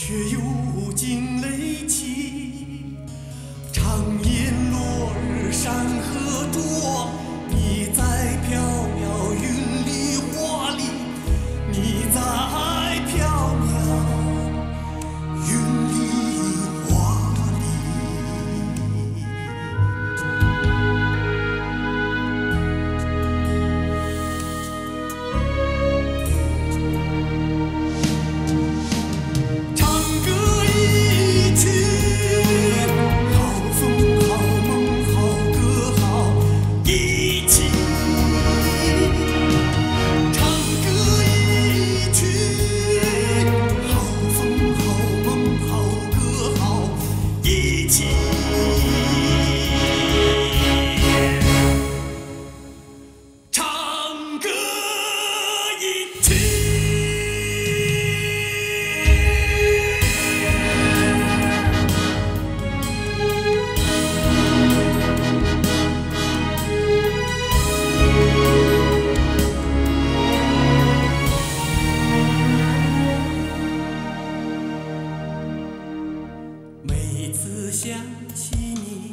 却又惊雷起。长夜落日山河灼，你在缥缈云里花里，你在缥缈云里花里。唱歌一曲，好风好梦好歌好一起。唱歌一曲，好风好梦好歌好一起。唱歌一曲。每次想起你，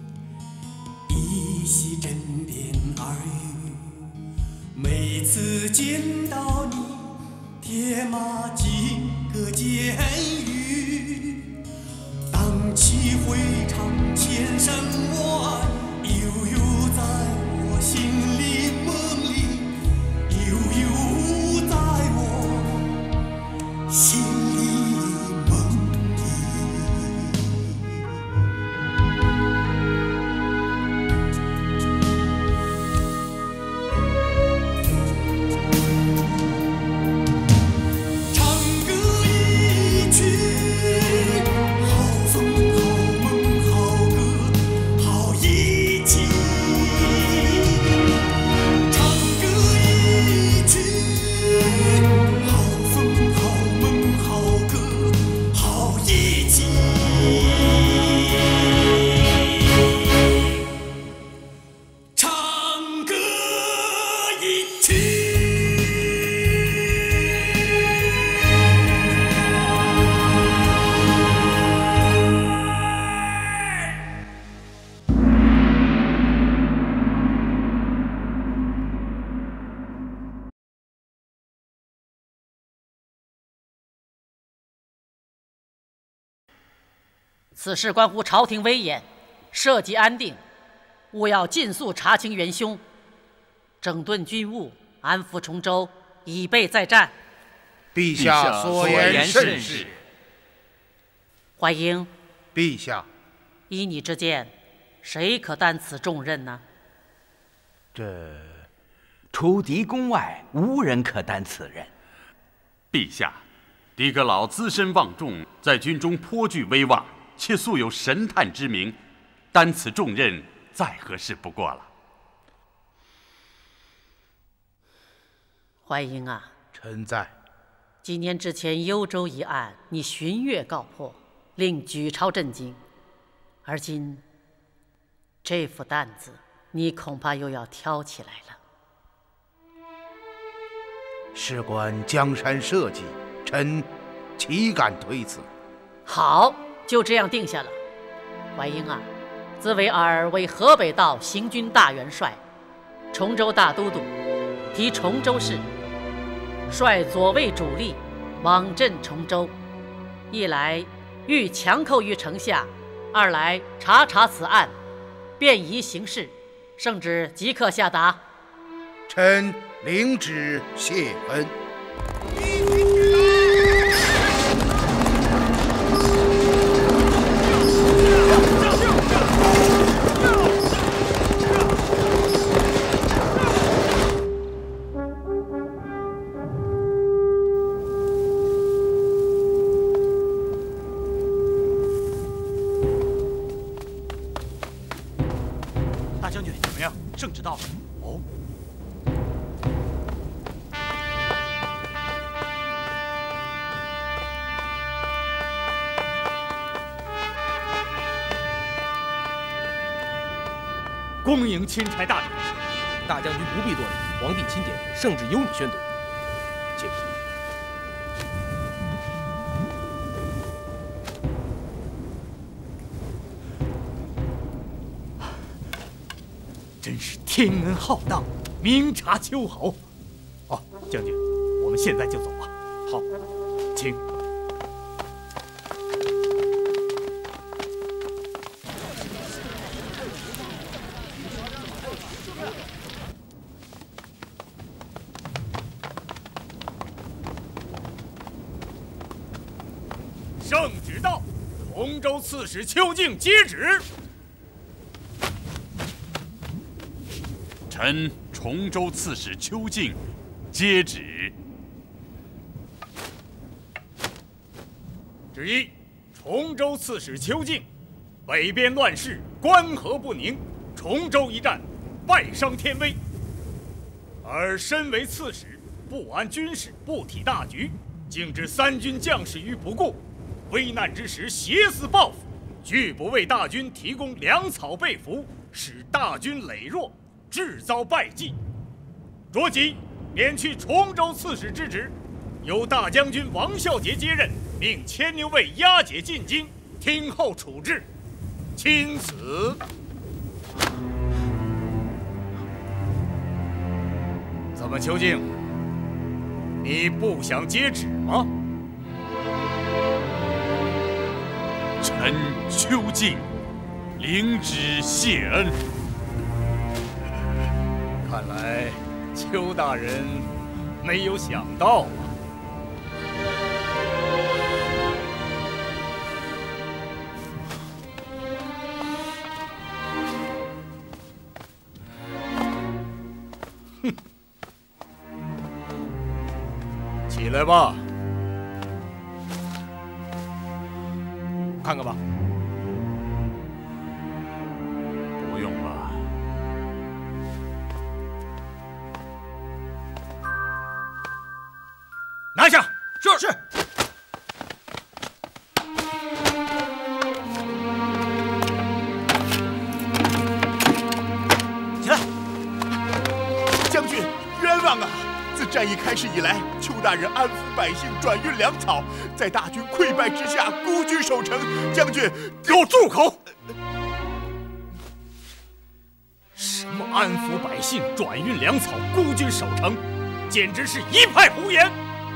依稀枕边耳语；每次见到你，铁马金戈监狱。荡气回肠千山外，悠悠在我心里梦里，悠悠在我心里梦里。唱歌一曲，好风好梦好歌好一起。唱歌一曲，好风好梦好歌好一起。唱歌一曲。 此事关乎朝廷威严，社稷安定，务要尽速查清元凶，整顿军务，安抚崇州，以备再战。 陛下所言甚是。 淮英， 陛下， 依你之见，谁可担此重任呢？ 这除狄公外，无人可担此任。 陛下，狄阁老资深望重，在军中颇具威望，且素有神探之名，担此重任再合适不过了。 淮英啊， 臣在。 几年之前幽州一案，你巡阅告破，令举朝震惊。而今这副担子，你恐怕又要挑起来了。 事关江山社稷，臣岂敢推辞？ 好，就这样定下了。淮英啊，自为尔为河北道行军大元帅，崇州大都督，提崇州市，率左卫主力往镇崇州。一来欲强寇于城下，二来查此案，便宜行事，圣旨即刻下达。 臣领旨谢恩。 大将军怎么样？圣旨到了。哦。恭迎钦差大人。 大将军不必多礼，皇帝钦点，圣旨由你宣读。请。 天恩浩荡，明察秋毫。哦，将军，我们现在就走吧。好，请。圣旨到，崇州刺史邱敬接旨。 臣崇州刺史邱敬接旨。 旨一：崇州刺史邱敬，北边乱世，关河不宁，崇州一战，败伤天威。而身为刺史，不安军事，不体大局，竟置3军将士于不顾。危难之时，挟私报复，拒不为大军提供粮草被服，使大军羸弱，致遭败绩。着即免去崇州刺史之职，由大将军王孝杰接任，命牵牛卫押解进京，听候处置。钦此。怎么，邱敬，你不想接旨吗？ 臣邱敬领旨谢恩。 看来邱大人没有想到啊。哼，起来吧。 看看吧。 不用了。 拿下！ 是。 起来！将军，冤枉啊！自战役开始以来，邱大人安抚百姓，转运粮草，在大军溃败之下孤军守城。将军， 给我住口！什么安抚百姓、转运粮草、孤军守城，简直是一派胡言！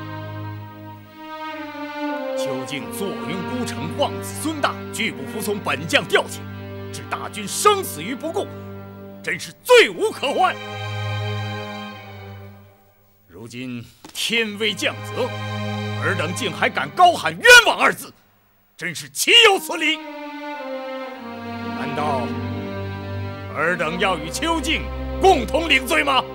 邱敬坐拥孤城，望子孙大，拒不服从本将调遣，置大军生死于不顾，真是罪无可逭。如今天威降责，尔等竟还敢高喊冤枉2字，真是岂有此理！难道尔等要与邱敬共同领罪吗？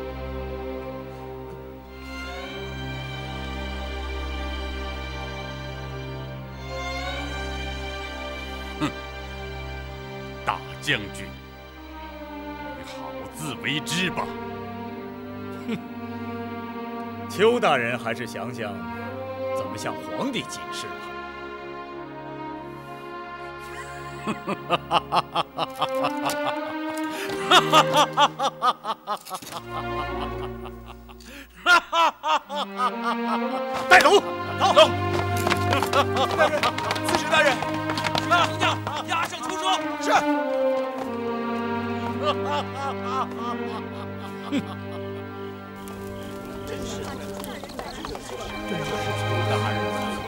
哼，大将军，你好自为之吧。 哼。邱大人还是想想怎么向皇帝解释吧。带走，走！ 大人，刺史大人， 兵将押上囚车。 是。真是邱大人。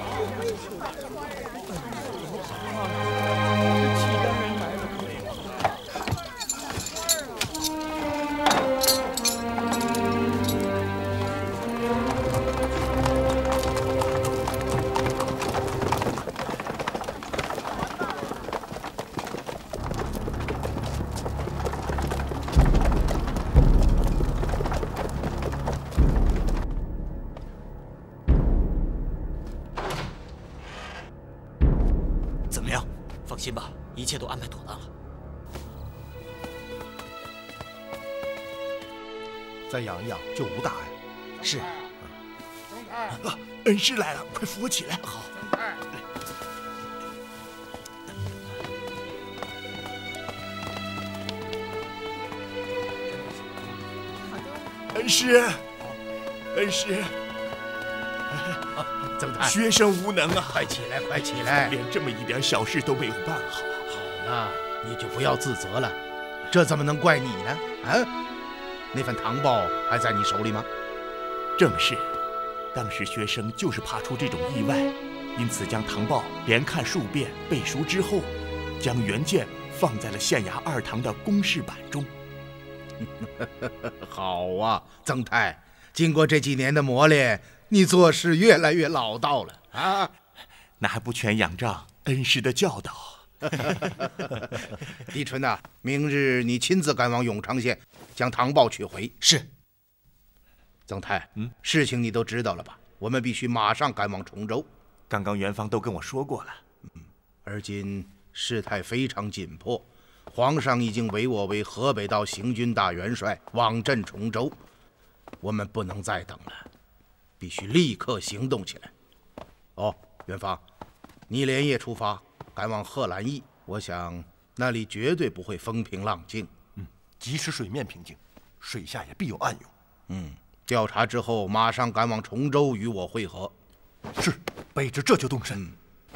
放心吧，一切都安排妥当了。 再养一养就无大碍。 是。 恩师来了，快扶我起来。 好。 恩师，恩师。 曾太， 学生无能啊！ 快起来，快起来！ 连这么一点小事都没有办好。 好了，你就不要自责了，这怎么能怪你呢？啊， 那份唐报还在你手里吗？ 正是，当时学生就是怕出这种意外，因此将唐报连看数遍背熟之后，将原件放在了县衙2堂的公事板中。 好啊，曾太，经过这几年的磨练，你做事越来越老道了啊！ 那还不全仰仗恩师的教导。 李纯呐，明日你亲自赶往永昌县，将唐报取回。 是。 曾太，事情你都知道了吧？我们必须马上赶往崇州。 刚刚元芳都跟我说过了。 而今事态非常紧迫，皇上已经委我为河北道行军大元帅，往镇崇州。我们不能再等了，必须立刻行动起来。哦，元芳，你连夜出发，赶往贺兰驿。我想那里绝对不会风平浪静。 即使水面平静，水下也必有暗涌。 调查之后，马上赶往崇州与我会合。 是，卑职这就动身。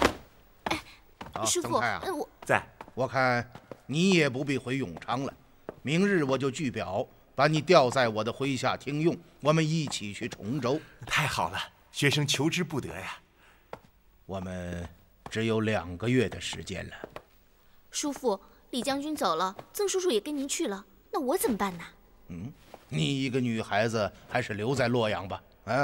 师傅， 曾太啊， 在。 我看你也不必回永昌了，明日我就据表，把你调在我的麾下听用，我们一起去崇州。 太好了，学生求之不得呀。 我们只有2个月的时间了。 叔父，李将军走了，曾叔叔也跟您去了，那我怎么办呢？ 你一个女孩子，还是留在洛阳吧。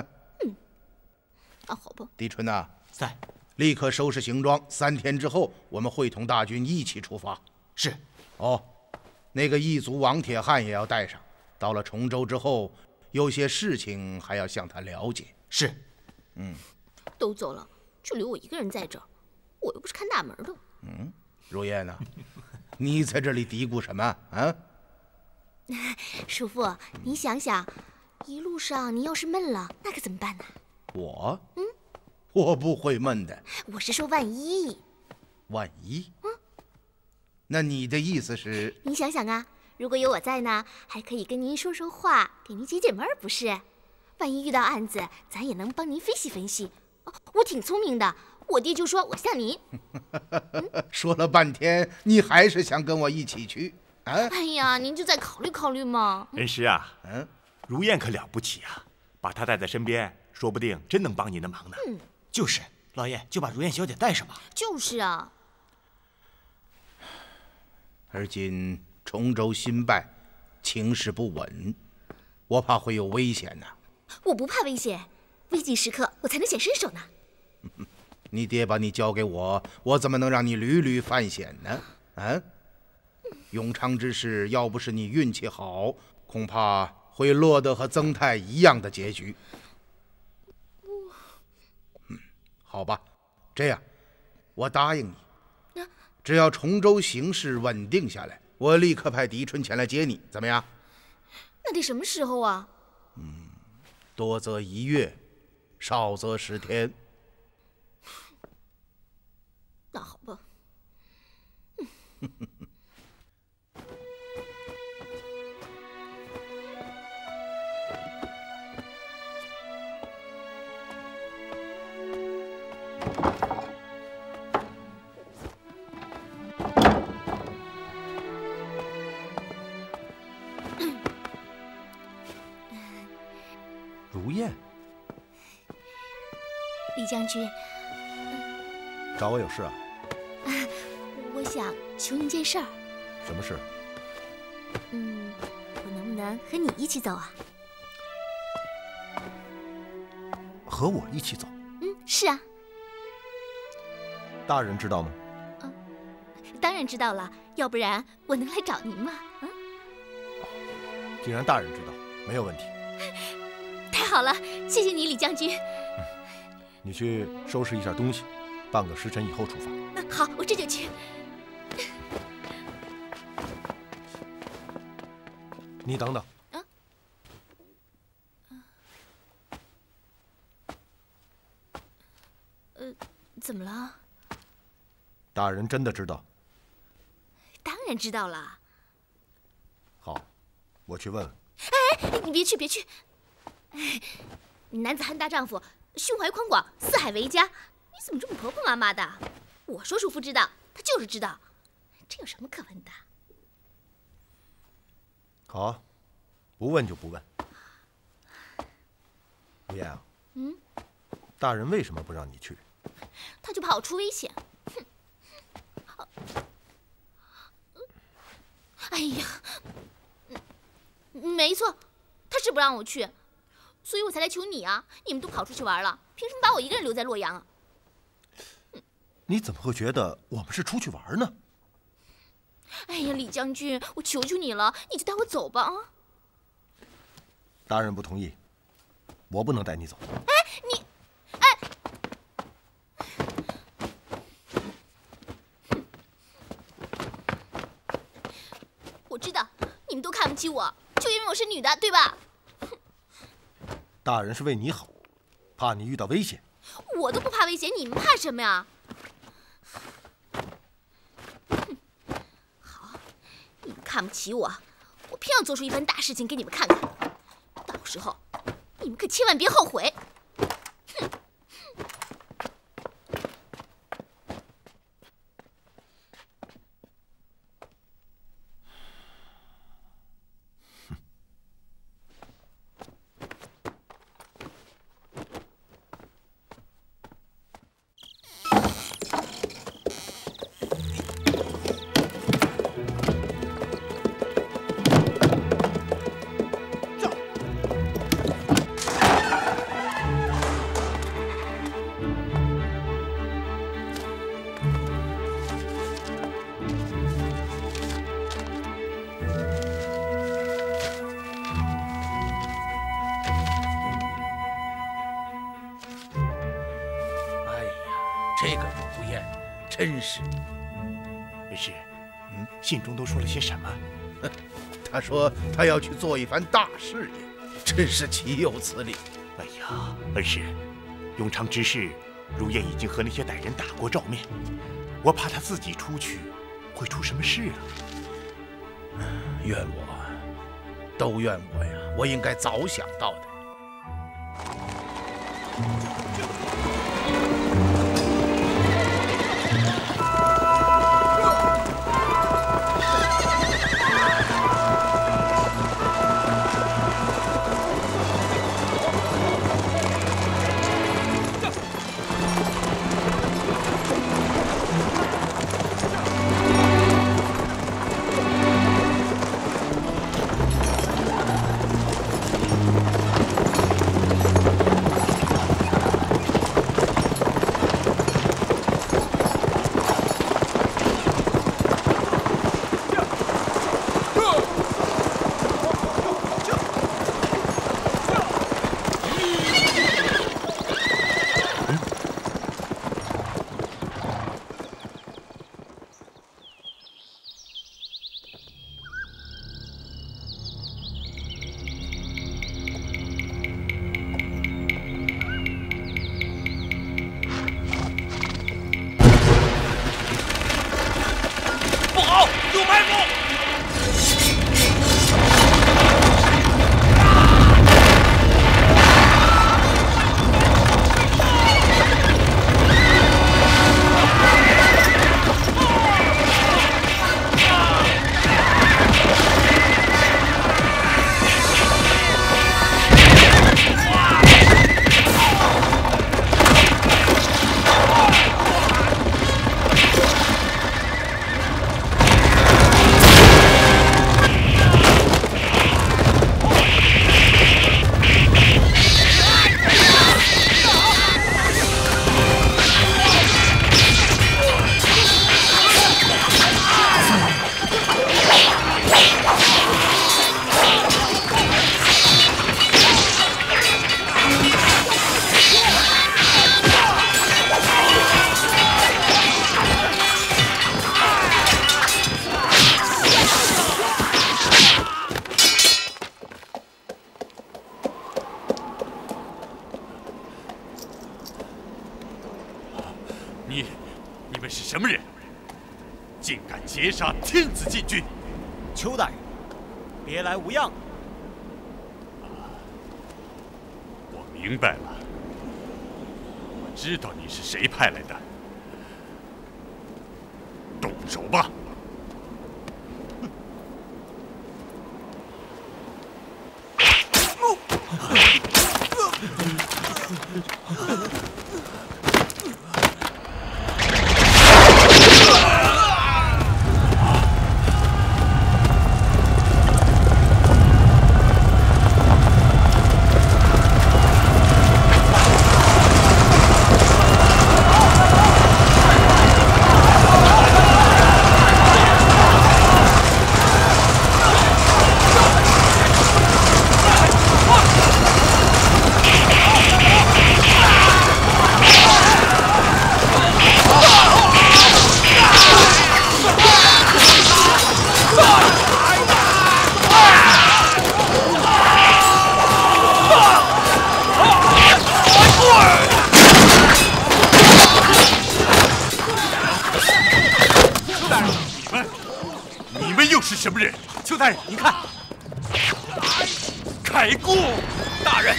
好吧。 狄春呐， 在。 立刻收拾行装，3天之后，我们会同大军一起出发。 是。 哦，那个异族王铁汉也要带上。到了崇州之后，有些事情还要向他了解。 是。 都走了，就留我一个人在这儿，我又不是看大门的。 如燕呐，你在这里嘀咕什么啊？ 叔父，你想想，一路上您要是闷了，那可怎么办呢？ 我不会闷的。 我是说万一。 万一？那你的意思是？ 你想想啊，如果有我在呢，还可以跟您说说话，给您解解闷儿，不是？万一遇到案子，咱也能帮您分析分析。我挺聪明的，我爹就说我像您。 说了半天，你还是想跟我一起去？ 哎呀，您就再考虑考虑嘛。 恩师啊，如燕可了不起啊，把她带在身边，说不定真能帮您的忙呢。 就是，老爷就把如燕小姐带上吧。 就是啊。 而今崇州新败，情势不稳，我怕会有危险呐。 我不怕危险，危急时刻我才能显身手呢。 你爹把你交给我，我怎么能让你屡屡犯险呢？永昌之事，要不是你运气好，恐怕会落得和曾太一样的结局。好吧，这样，我答应你，只要崇州形势稳定下来，我立刻派狄春前来接你，怎么样？ 那得什么时候啊？ 多则1月，少则10天。 那好吧。 如燕， 李将军， 找我有事啊？ 我想求您件事儿。 什么事？ 我能不能和你一起走啊？ 和我一起走？ 是啊。 大人知道吗？ 当然知道了，要不然我能来找您吗？ 既然大人知道，没有问题。 太好了，谢谢你，李将军。 你去收拾一下东西，半个时辰以后出发。 好，我这就去。 你等等。 怎么了？ 大人真的知道？ 当然知道了。 好，我去问问。 哎，你别去，别去。男子汉大丈夫，胸怀宽广，四海为家。你怎么这么婆婆妈妈的？我说叔父知道，他就是知道，这有什么可问的？ 好， 不问就不问。吴燕啊，大人为什么不让你去？ 他就怕我出危险。哼！哎呀，没错，他是不让我去，所以我才来求你啊！你们都跑出去玩了，凭什么把我一个人留在洛阳啊？ 你怎么会觉得我们是出去玩呢？ 哎呀，李将军，我求求你了，你就带我走吧啊！ 大人不同意，我不能带你走。 哎，你，哎，我知道你们都看不起我，就因为我是女的，对吧？ 大人是为你好，怕你遇到危险。 我都不怕危险，你们怕什么呀？好，你们看不起我，我偏要做出一番大事情给你们看看，到时候你们可千万别后悔。哼！ 这个吴燕真是。 没事。信中都说了些什么？ 他说他要去做一番大事业，真是岂有此理！ 哎呀，恩师，永昌之事，如燕已经和那些歹人打过照面，我怕他自己出去会出什么事啊！ 怨我，都怨我呀！我应该早想到的。 你们是什么人？竟敢劫杀天子禁军！ 邱大人，别来无恙。 我明白了，我知道你是谁派来的。动手吧！ 是什么人？ 邱大人，您看， 开锅！ 大人，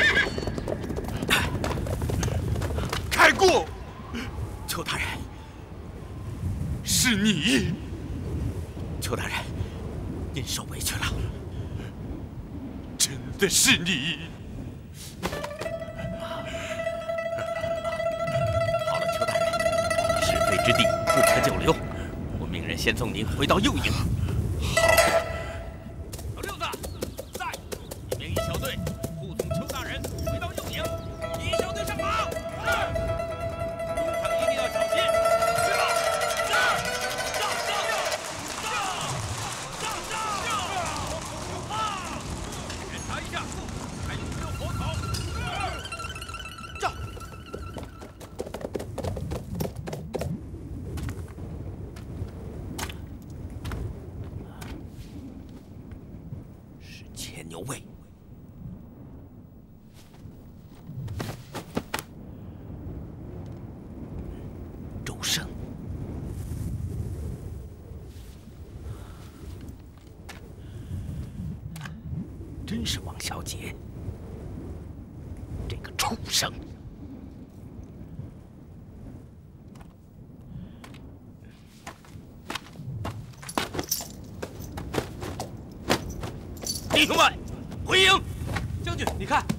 开锅！ 邱大人， 是你！ 邱大人，您受委屈了。 真的是你！ 好了，邱大人，是非之地不可久留，我命人先送您回到右营。 老六子，在，你命一小队护送邱大人回到右营，一小队上马。是。路上一定要小心。去吧。检查一下，还有没有火烤？ 是牵牛卫。周胜。真是王小姐，这个畜生！ 弟兄们，回营！ 将军，你看，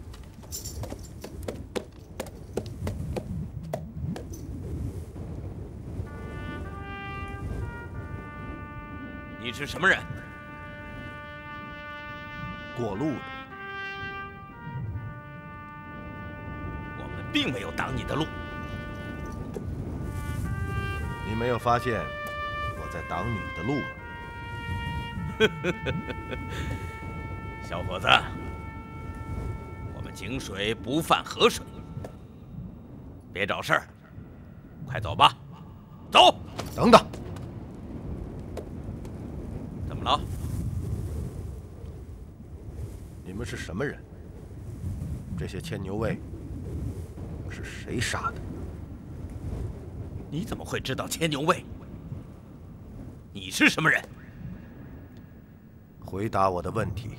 你是什么人？ 过路的。 我们并没有挡你的路。 你没有发现我在挡你的路吗？ 小伙子，我们井水不犯河水，别找事儿，快走吧。走。 等等， 怎么了？ 你们是什么人？这些牵牛卫是谁杀的？ 你怎么会知道牵牛卫？你是什么人？ 回答我的问题。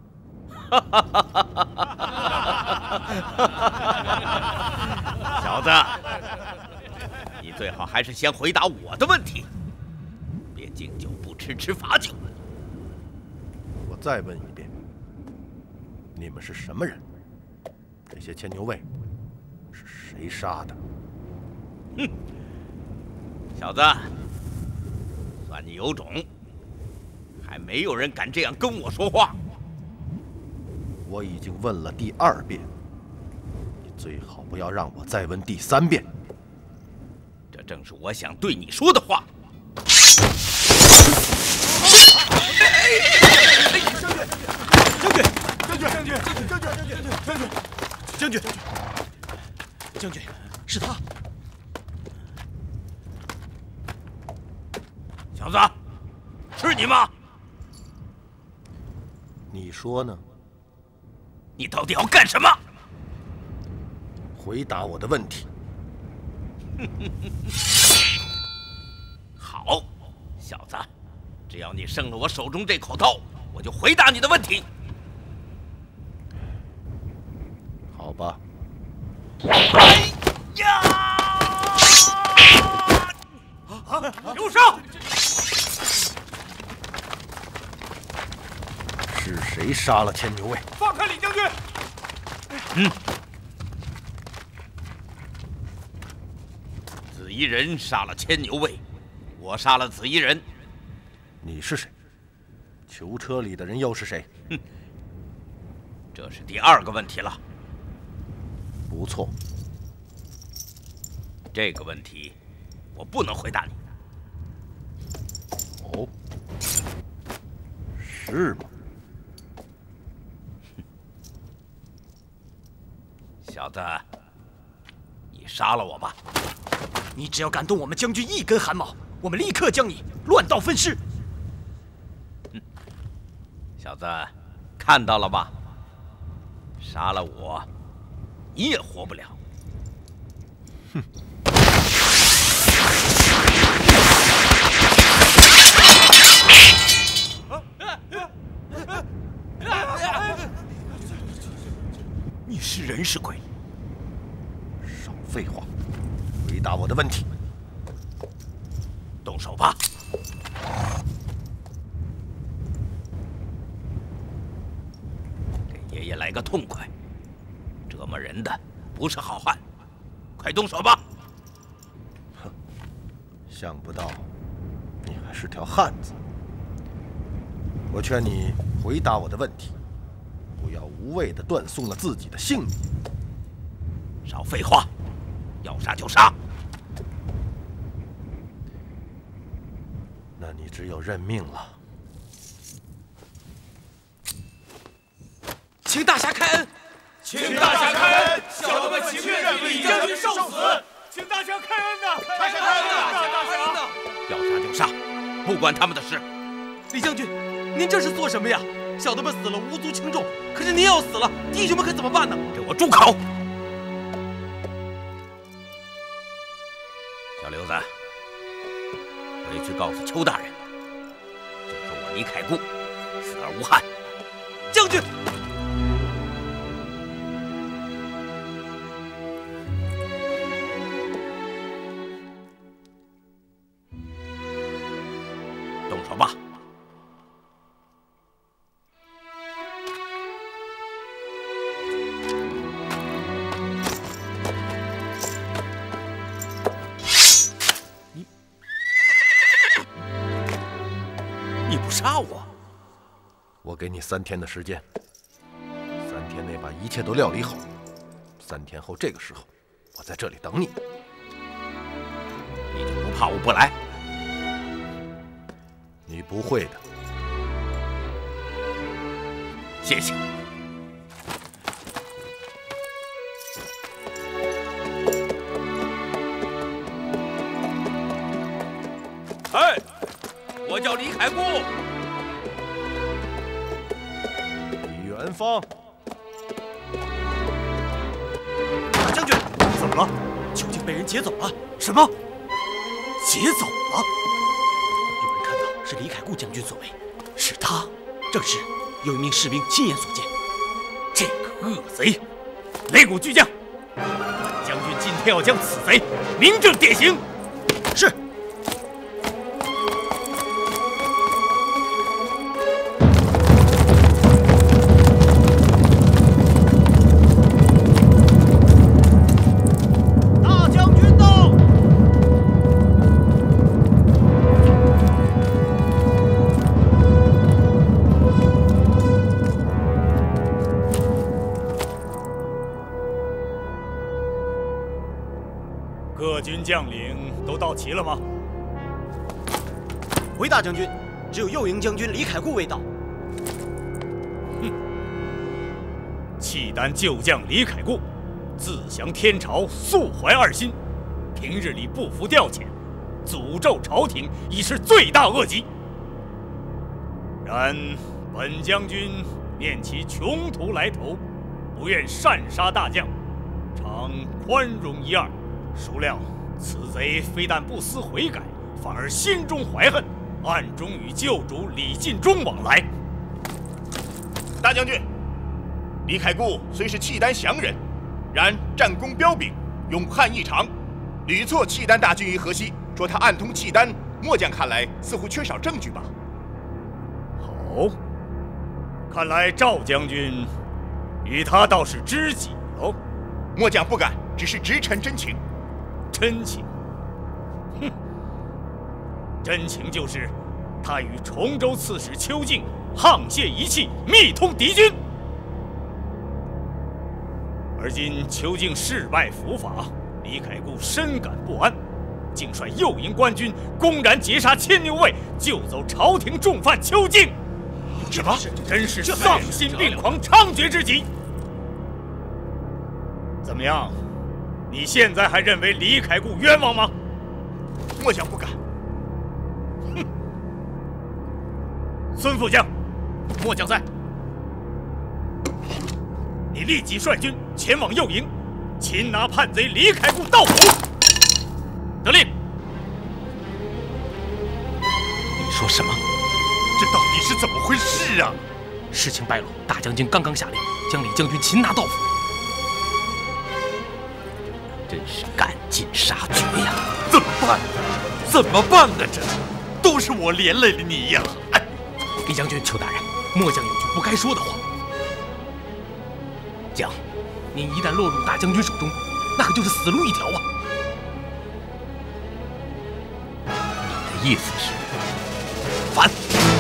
小子，你最好还是先回答我的问题，别敬酒不吃吃罚酒。 我再问一遍，你们是什么人？这些牵牛卫是谁杀的？ 哼，小子，算你有种，还没有人敢这样跟我说话。 我已经问了第2遍，你最好不要让我再问第3遍。 这正是我想对你说的话。 将军，是他！ 小子，是你吗？ 你说呢？ 你到底要干什么？ 回答我的问题。 好，小子，只要你胜了我手中这口刀，我就回答你的问题。 好吧。 哎呀！ 留手！ 是谁杀了牵牛卫？ 放开李将军！ 紫衣人杀了牵牛卫，我杀了紫衣人。 你是谁？囚车里的人又是谁？ 哼，这是第2个问题了。 不错， 这个问题我不能回答你。 哦，是吗？ 小子，你杀了我吧！ 你只要敢动我们将军一根汗毛，我们立刻将你乱刀分尸。 小子，看到了吧？杀了我，你也活不了。 哼！ 人是鬼？ 少废话，回答我的问题。 动手吧！给爷爷来个痛快！折磨人的不是好汉，快动手吧！ 哼，想不到你还是条汉子。我劝你回答我的问题，不要无谓的断送了自己的性命。 少废话，要杀就杀。 那你只有认命了。 请大侠开恩！ 请大侠开恩！小的们情愿让李将军受死！请大侠开恩呐！大侠开恩呐！大侠！ 要杀就杀，不管他们的事。 李将军，您这是做什么呀？小的们死了无足轻重，可是您要死了，弟兄们可怎么办呢？ 给我住口！小刘子，回去告诉邱大人，就说我李凯固死而无憾。 将军。 动手吧！你不杀我？ 我给你3天的时间，3天内把一切都料理好。3天后这个时候，我在这里等你。 你就不怕我不来？ 你不会的。 谢谢。哎，我叫李凯固。 李元芳。 大将军，怎么了？囚禁被人劫走了。什么？劫走了？有人看到是李凯固将军所为，是他，正是有一名士兵亲眼所见。 这个恶贼，擂鼓巨将，将军今天要将此贼明正典刑。 是。 各军将领都到齐了吗？ 回大将军，只有右营将军李凯固未到。 哼！契丹旧将李凯固，自降天朝，素怀二心，平日里不服调遣，诅咒朝廷，已是罪大恶极。然本将军念其穷途来头，不愿擅杀大将，常宽容一二。孰料此贼非但不思悔改，反而心中怀恨，暗中与旧主李尽忠往来。 大将军，李凯固虽是契丹降人，然战功彪炳，勇悍异常，屡挫契丹大军于河西，说他暗通契丹，末将看来似乎缺少证据吧？ 好，看来赵将军与他倒是知己喽。 末将不敢，只是直陈真情。 真情？哼！真情就是他与崇州刺史邱敬沆瀣一气，密通敌军。而今邱敬事败伏法，李凯固深感不安，竟率右营官军公然劫杀牵牛卫，救走朝廷重犯邱敬。 什么？ 真是丧心病狂，猖獗之极！怎么样？你现在还认为李凯固冤枉吗？ 末将不敢。 哼！孙副将，末将在。你立即率军前往右营，擒拿叛贼李凯固到府。得令。 你说什么？ 这到底是怎么回事啊？ 事情败露，大将军刚刚下令将李将军擒拿到府。 真是赶尽杀绝呀！ 怎么办？怎么办呢？这都是我连累了你呀！哎， 李将军，邱大人，末将有句不该说的话。 讲， 您一旦落入大将军手中，那可就是死路一条啊！ 你的意思是反？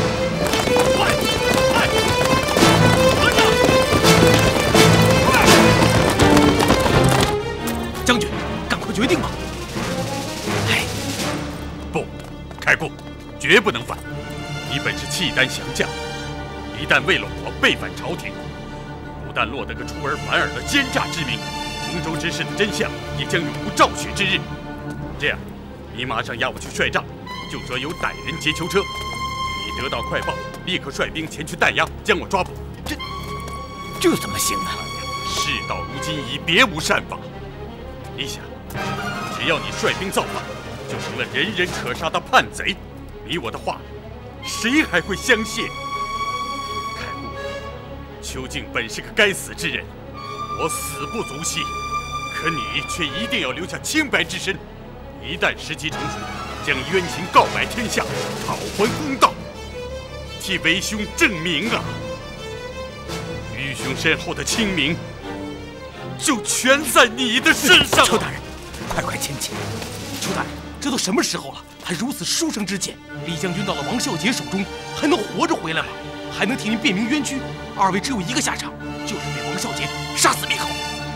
将军，赶快决定吧！ 哎， 不，开过，绝不能反！你本是契丹降将，一旦为了我背反朝廷，不但落得个出尔反尔的奸诈之名，崇州之事的真相也将永无昭雪之日。这样，你马上押我去帅帐，就说有歹人劫囚车。你得到快报，立刻率兵前去弹压，将我抓捕。 这怎么行啊？ 事到如今已别无善法。你想，只要你率兵造反，就成了人人可杀的叛贼，你我的话，谁还会相信？开悟，邱静本是个该死之人，我死不足惜，可你却一定要留下清白之身。一旦时机成熟，将冤情告白天下，讨还公道，替为兄正名啊！愚兄身后的清名，就全在你的身上。 邱大人，快签签！邱大人，这都什么时候了，还如此书生之见？李将军到了王孝杰手中，还能活着回来吗？还能替您辨明冤屈？二位只有一个下场，就是被王孝杰杀死灭口。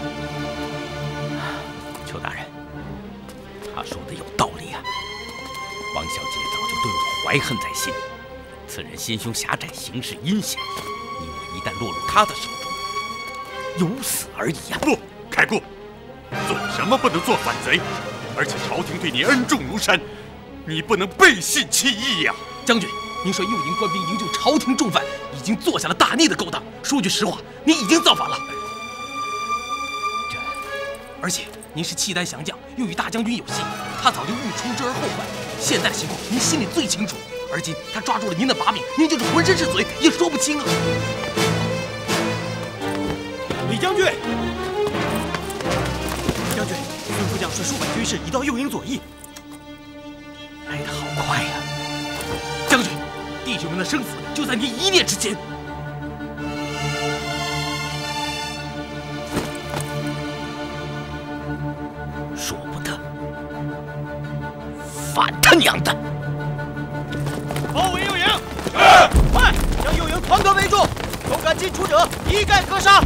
邱大人，他说的有道理啊！王孝杰早就对我怀恨在心，此人心胸狭窄，行事阴险，你我一旦落入他的手中，有死而已呀！ 不，开过，做什么不能做反贼？而且朝廷对你恩重如山，你不能背信弃义呀！ 将军，您率右营官兵营救朝廷重犯，已经做下了大逆的勾当。说句实话，您已经造反了。而且您是契丹降将，又与大将军有隙，他早就欲除之而后快。现在的情况，您心里最清楚。而今他抓住了您的把柄，您就是浑身是嘴也说不清啊！ 李将军，李将军，孙副将率数百军士已到右营左翼， 来得好快呀！将军，弟兄们的生死就在您一念之间。 说不得，反他娘的！ 包围右营，快将右营团团围住，有敢进出者一概格杀。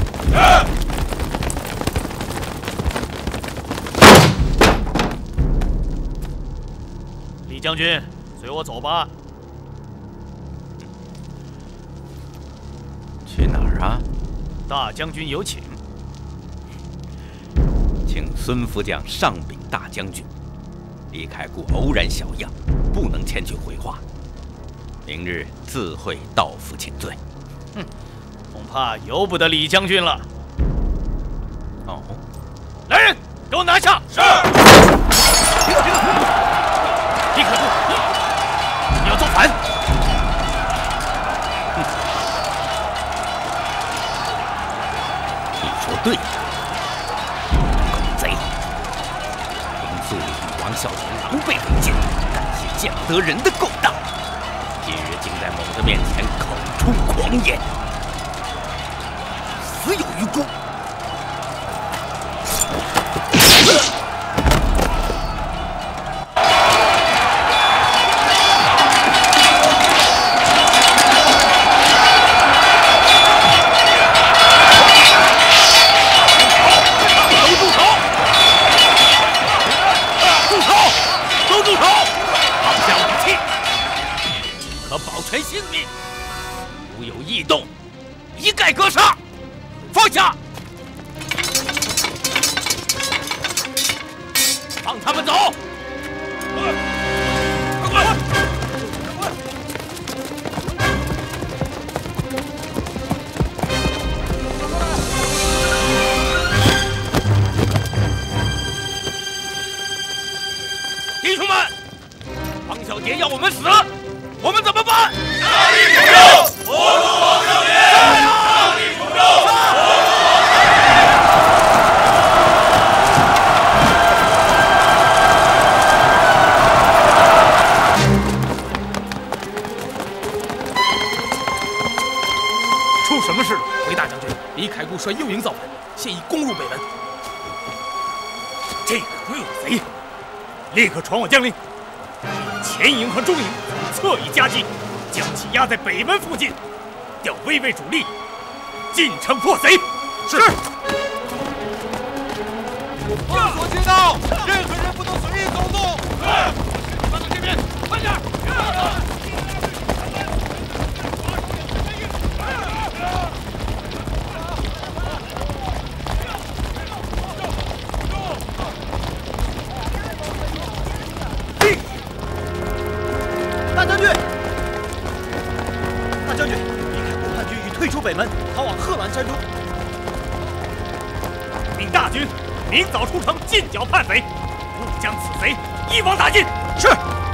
李将军，随我走吧。 去哪儿啊？ 大将军有请。 请孙副将上禀大将军，李开固偶然小恙，不能前去回话。明日自会到府请罪。 恐怕由不得李将军了。 哦， 来人，给我拿下！是。李开固，你要造反？ 你说对了，狗贼！平素里与王孝杰狼狈为奸，干些见不得人的勾当。今日竟在某的面前口出狂言，死有余辜。性命，如有异动，一概格杀！放下，放他们走！弟兄们，王小杰要我们死，我们怎么办？大力出征，活捉王孝杰！大力出征，活捉王孝杰！ 率右营造反，现已攻入北门。 这个恶贼，立刻传我将令，前营和中营侧翼夹击，将其压在北门附近，调微为主力，进城破贼。 是。封锁街道，任何人不能随意走动。 慢到这边，快点！ 大将军，李凯部叛军已退出北门，逃往贺兰山中。 命大军明早出城进剿叛匪，务将此贼一网打尽。 是。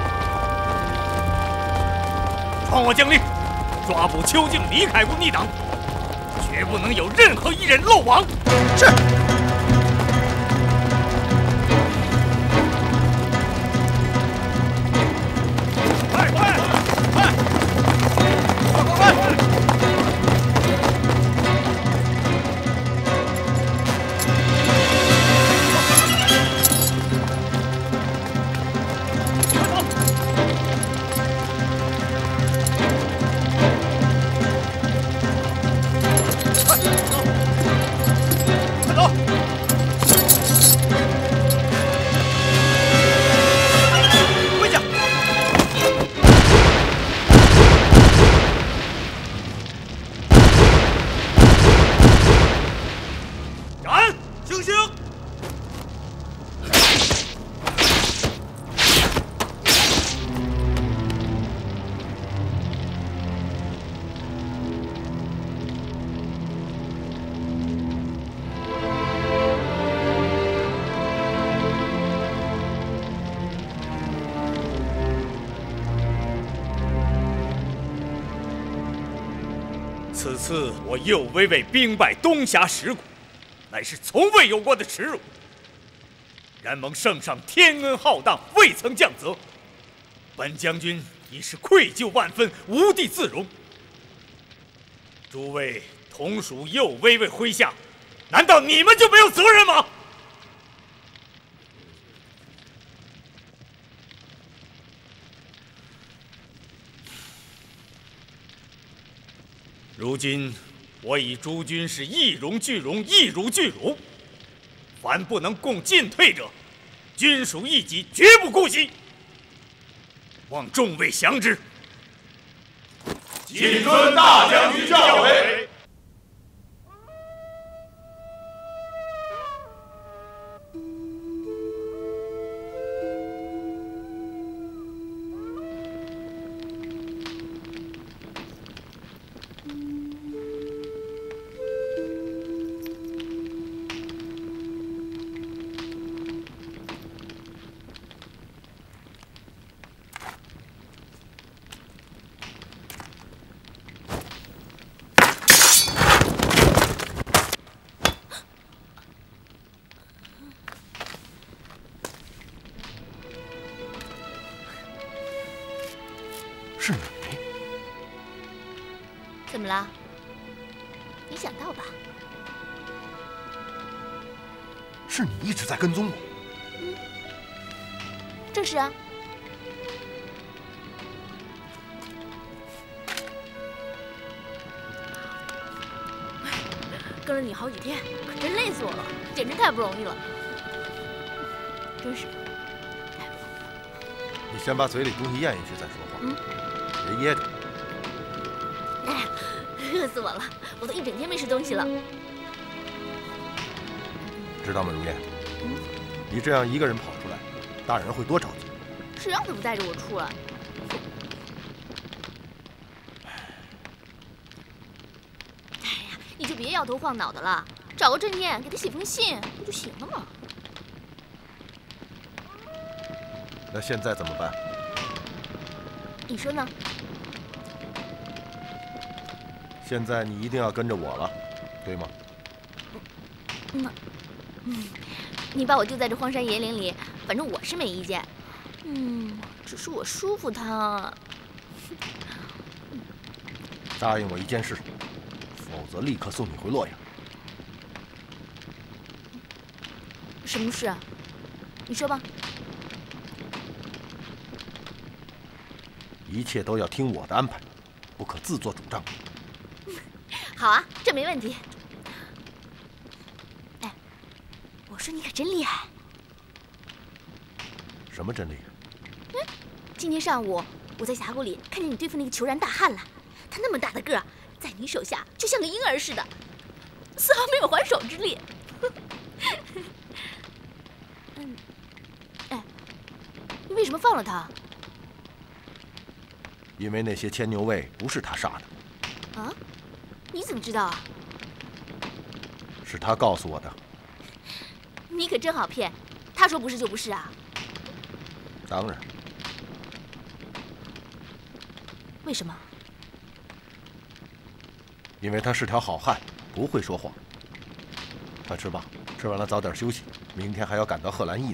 传我将令，抓捕邱静、李凯部逆党，绝不能有任何一人漏网。 是。 此次我右威卫兵败东峡石谷，乃是从未有过的耻辱。然蒙圣上天恩浩荡，未曾降责，本将军已是愧疚万分，无地自容。诸位同属右威卫麾下，难道你们就没有责任吗？如今我以诸军是一荣俱荣，一辱俱辱。凡不能共进退者，均属一己，绝不姑息。望众位详之。 谨遵大将军教诲。 是你？ 怎么了？没想到吧？ 是你一直在跟踪我？ 正是啊。跟了你好几天，可真累死我了，简直太不容易了。真是。 你先把嘴里东西咽下去再说话。别噎着。 哎呀，饿死我了！我都一整天没吃东西了。 知道吗，如燕？你这样一个人跑出来，大人会多着急。 谁让他不带着我出来？哎呀，你就别摇头晃脑的了，找个证件给他写封信不就行了吗？ 那现在怎么办？ 你说呢？ 现在你一定要跟着我了，对吗？ 你把我丢在这荒山野岭里，反正我是没意见。只是我叔父他…… 答应我一件事，否则立刻送你回洛阳。 什么事啊？你说吧。 一切都要听我的安排，不可自作主张。 好啊，这没问题。哎，我说你可真厉害。 什么真厉害？ 今天上午我在峡谷里看见你对付那个虬髯大汉了，他那么大的个儿，在你手下就像个婴儿似的，丝毫没有还手之力。哎，你为什么放了他？ 因为那些牵牛卫不是他杀的。 啊？你怎么知道啊？ 是他告诉我的。 你可真好骗，他说不是就不是啊？ 当然。 为什么？ 因为他是条好汉，不会说谎。快吃吧，吃完了早点休息，明天还要赶到贺兰驿呢。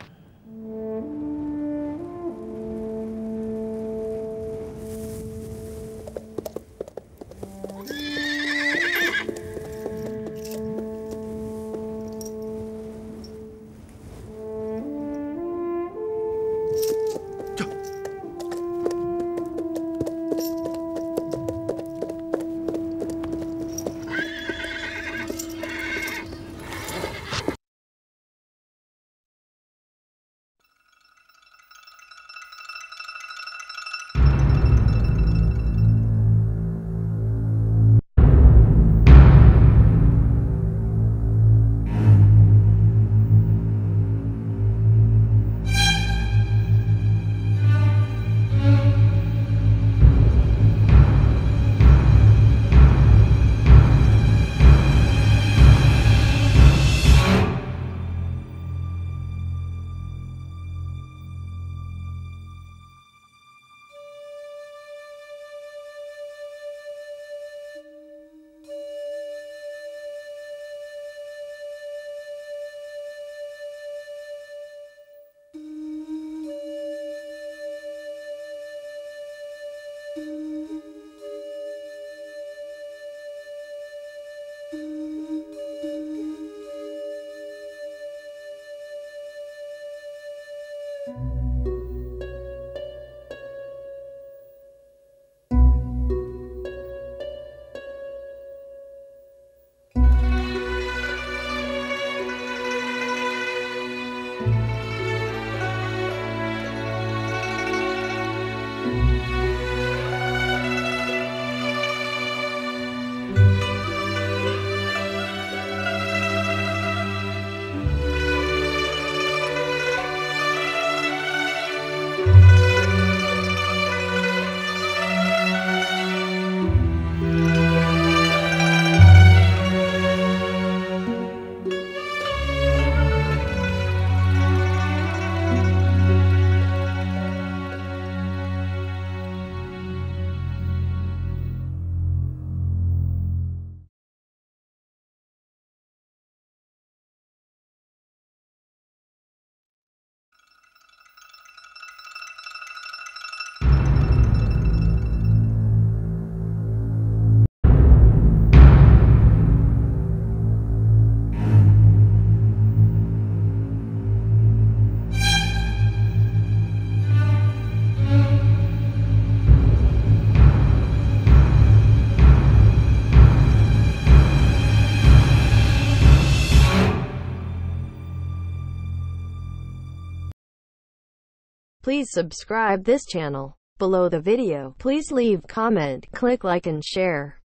Please subscribe this channel. Below the video, please leave comment, click like and share.